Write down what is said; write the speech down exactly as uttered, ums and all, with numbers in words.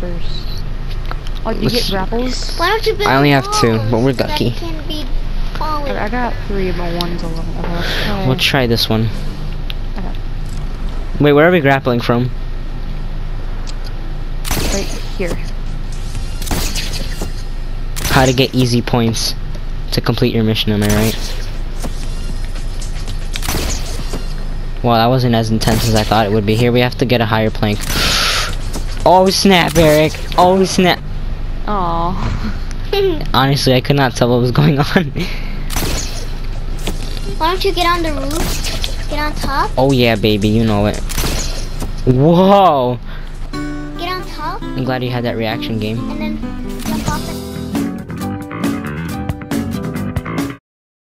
first. Oh, did you get grapples? Why don't you build I only have two, walls but we're so that lucky. it can be falling? I got three, but one's a little okay. We'll try this one. Okay. Wait, where are we grappling from? Right here. How to get easy points to complete your mission, am I right? Well, that wasn't as intense as I thought it would be. Here we have to get a higher plank. Oh snap, Eric! Oh snap! Aww. Honestly, I could not tell what was going on. Why don't you get on the roof? Get on top? Oh yeah, baby, you know it. Whoa! Get on top? I'm glad you had that reaction game. And then